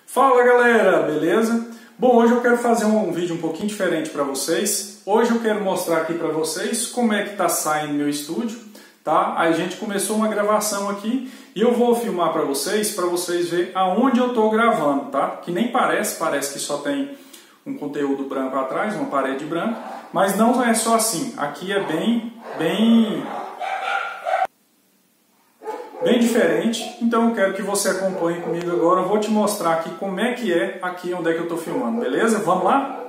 Fala galera, beleza? Bom, hoje eu quero fazer um vídeo um pouquinho diferente para vocês. Hoje eu quero mostrar aqui para vocês como é que tá saindo meu estúdio, tá? A gente começou uma gravação aqui e eu vou filmar para vocês verem aonde eu tô gravando, tá? Que nem parece que só tem um conteúdo branco atrás, uma parede branca, mas não é só assim. Aqui é bem diferente, então eu quero que você acompanhe comigo agora. Eu vou te mostrar aqui como é que é aqui onde é que eu estou filmando, beleza? Vamos lá?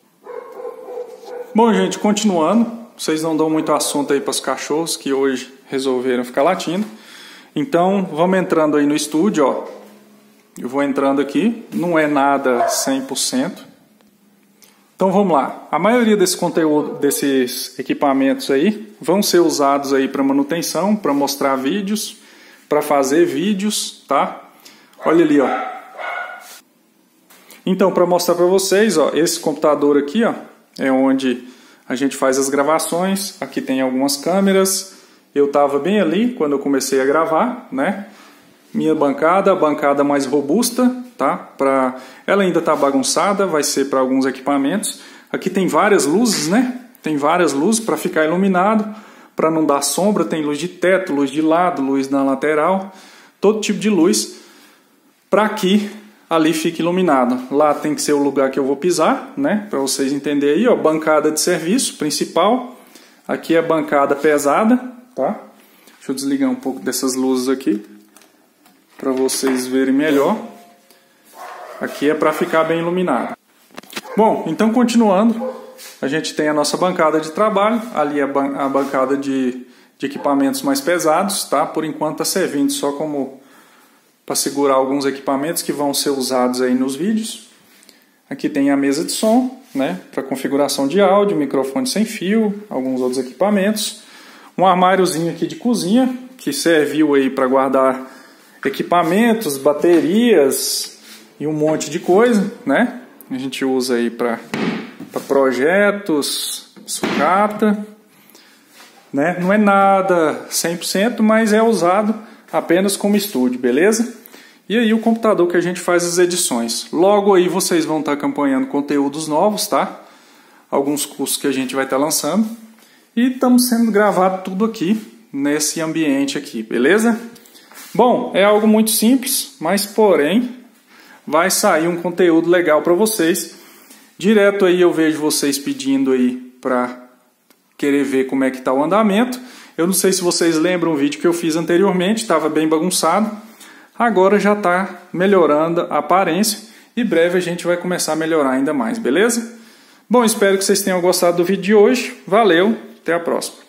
Bom, gente, continuando, vocês não dão muito assunto aí para os cachorros que hoje resolveram ficar latindo. Então, vamos entrando aí no estúdio, ó. Eu vou entrando aqui, não é nada 100%. Então vamos lá. A maioria desse conteúdo, desses equipamentos aí, vão ser usados aí para manutenção, para mostrar vídeos, para fazer vídeos, tá? Olha ali, ó. Então, para mostrar para vocês, ó, esse computador aqui, ó, é onde a gente faz as gravações. Aqui tem algumas câmeras. Eu estava bem ali quando eu comecei a gravar, né? Minha bancada, a bancada mais robusta, tá? Ela ainda está bagunçada, vai ser para alguns equipamentos. Aqui tem várias luzes, né? Tem várias luzes para ficar iluminado, para não dar sombra. Tem luz de teto, luz de lado, luz na lateral, todo tipo de luz para que ali fique iluminado. Lá tem que ser o lugar que eu vou pisar, né? Para vocês entenderem aí, ó, bancada de serviço principal. Aqui é a bancada pesada, tá? Deixa eu desligar um pouco dessas luzes aqui para vocês verem melhor. Aqui é para ficar bem iluminado. Bom, então continuando, a gente tem a nossa bancada de trabalho, ali é a bancada de equipamentos mais pesados, tá? Por enquanto está servindo só como para segurar alguns equipamentos que vão ser usados aí nos vídeos. Aqui tem a mesa de som, né? Para configuração de áudio, microfone sem fio, alguns outros equipamentos. Um armáriozinho aqui de cozinha, que serviu aí para guardar equipamentos, baterias e um monte de coisa, né? A gente usa aí para projetos, sucata, né? Não é nada 100%, mas é usado apenas como estúdio, beleza? E aí o computador que a gente faz as edições. Logo aí vocês vão estar acompanhando conteúdos novos, tá? Alguns cursos que a gente vai estar lançando. E estamos sendo gravado tudo aqui, nesse ambiente aqui, beleza? Bom, é algo muito simples, mas porém vai sair um conteúdo legal para vocês. Direto aí eu vejo vocês pedindo aí para querer ver como é que está o andamento. Eu não sei se vocês lembram o vídeo que eu fiz anteriormente, estava bem bagunçado. Agora já está melhorando a aparência e breve a gente vai começar a melhorar ainda mais, beleza? Bom, espero que vocês tenham gostado do vídeo de hoje. Valeu, até a próxima.